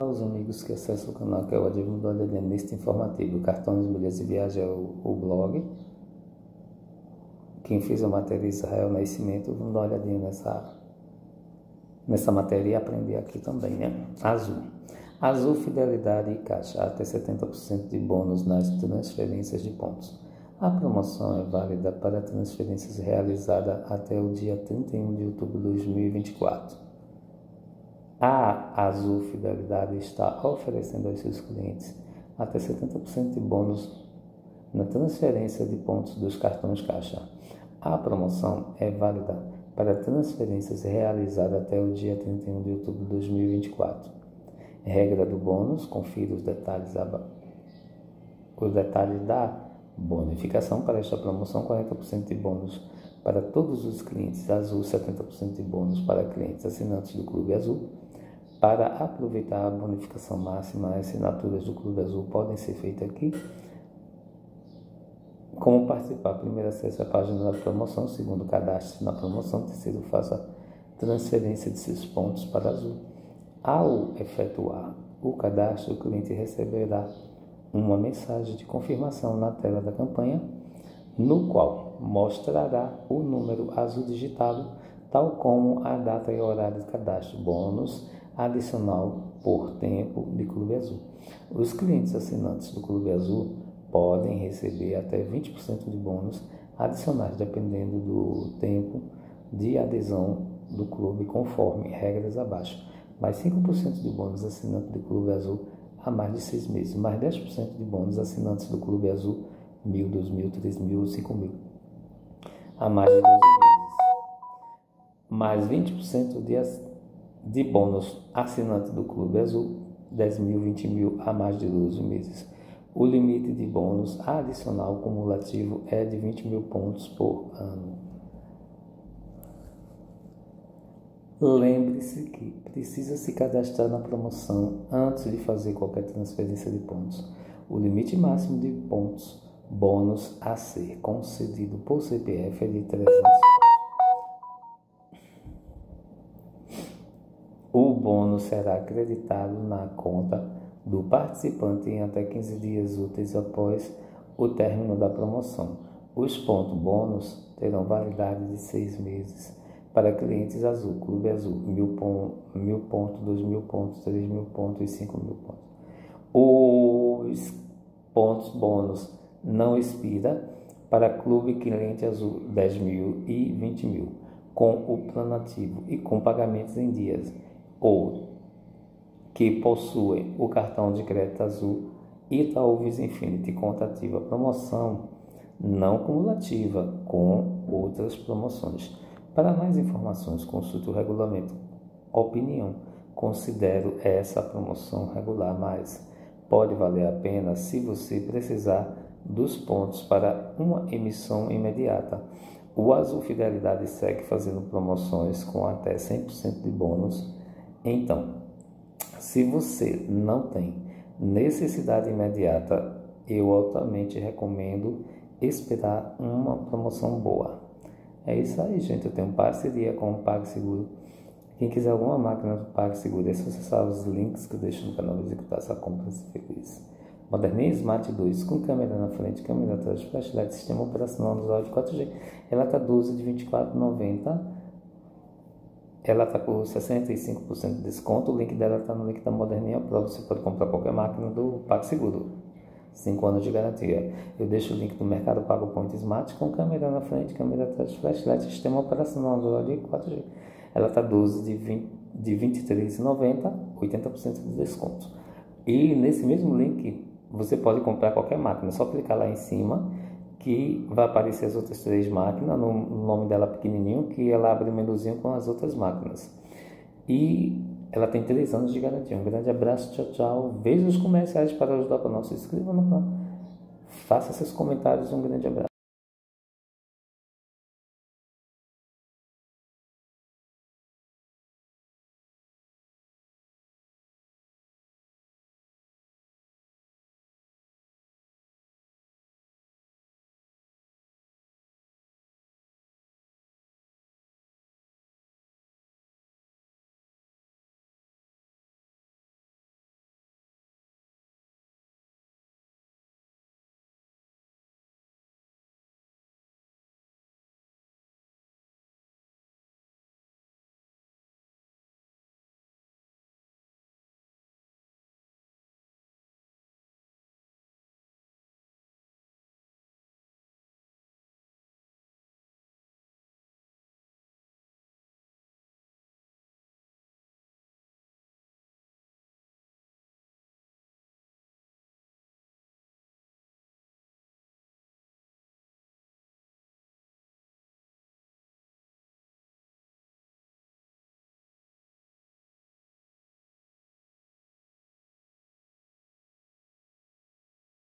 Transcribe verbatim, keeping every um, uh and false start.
aos amigos que acessam o canal, que é o Adilmo do Alienista Informativo. Cartões, milhas e viagem é o, o blog. Quem fez a matéria é Israel Nascimento. Vamos dar uma olhadinha nessa, nessa matéria e aprender aqui também, né? Azul. Azul, fidelidade e caixa. Até setenta por cento de bônus nas transferências de pontos. A promoção é válida para transferências realizadas até o dia trinta e um de outubro de dois mil e vinte e quatro. A Azul Fidelidade está oferecendo aos seus clientes até setenta por cento de bônus na transferência de pontos dos cartões caixa. A promoção é válida para transferências realizadas até o dia trinta e um de outubro de dois mil e vinte e quatro. Regra do bônus, confira os detalhes, os detalhes da bonificação para esta promoção: quarenta por cento de bônus para todos os clientes Azul, setenta por cento de bônus para clientes assinantes do Clube Azul. Para aproveitar a bonificação máxima, as assinaturas do Clube Azul podem ser feitas aqui. Como participar? Primeiro, acesse a página da promoção. Segundo, cadastre na promoção. Terceiro, faça transferência de seus pontos para Azul. Ao efetuar o cadastro, o cliente receberá uma mensagem de confirmação na tela da campanha, no qual mostrará o número azul digitado, tal como a data e horário de cadastro. Bônus adicional por tempo de Clube Azul. Os clientes assinantes do Clube Azul podem receber até vinte por cento de bônus adicionais, dependendo do tempo de adesão do clube, conforme regras abaixo. Mais cinco por cento de bônus assinantes do Clube Azul há mais de seis meses. Mais dez por cento de bônus assinantes do Clube Azul, mil, dois mil, três mil, cinco mil, há mais de doze meses. Mais vinte por cento de, de bônus assinantes do Clube Azul, dez mil, vinte mil, há mais de doze meses. O limite de bônus adicional cumulativo é de vinte mil pontos por ano. Lembre-se que precisa se cadastrar na promoção antes de fazer qualquer transferência de pontos. O limite máximo de pontos bônus a ser concedido por C P F é de trezentos. O bônus será acreditado na conta do participante em até quinze dias úteis após o término da promoção. Os pontos bônus terão validade de seis meses. Para clientes Azul, Clube Azul, mil pontos, dois mil pontos, três mil pontos e cinco mil pontos. Os pontos bônus não expira para Clube Cliente Azul, dez mil e vinte mil, com o plano ativo e com pagamentos em dias, ou que possuem o cartão de crédito Azul Itaú Visa Infinity, conta ativa. Promoção não cumulativa com outras promoções. Para mais informações, consulte o regulamento. Opinião: considero essa promoção regular, mas pode valer a pena se você precisar dos pontos para uma emissão imediata. O Azul Fidelidade segue fazendo promoções com até cem por cento de bônus. Então, se você não tem necessidade imediata, eu altamente recomendo esperar uma promoção boa. É isso aí, gente. Eu tenho parceria com o PagSeguro. Quem quiser alguma máquina do PagSeguro, é só acessar os links que eu deixo no canal e executar essa compra feliz. Moderninha Smart dois, com câmera na frente, câmera atrás, flashlight, sistema operacional Android quatro G. Ela está doze de vinte e quatro reais e noventa centavos. Ela está com sessenta e cinco por cento de desconto. O link dela está no link da Moderninha Pro. Você pode comprar qualquer máquina do PagSeguro. cinco anos de garantia. Eu deixo o link do Mercado Pago Point Smart com câmera na frente, câmera atrás, flashlight, sistema operacional Android quatro G. Ela está doze de vinte e três reais e noventa centavos, oitenta por cento de desconto. E nesse mesmo link você pode comprar qualquer máquina. É só clicar lá em cima que vai aparecer as outras três máquinas, no nome dela pequenininho, que ela abre o menuzinho com as outras máquinas. E ela tem três anos de garantia. Um grande abraço, tchau, tchau. Veja os comerciais para ajudar o canal. Se inscreva no canal. Faça seus comentários. Um grande abraço.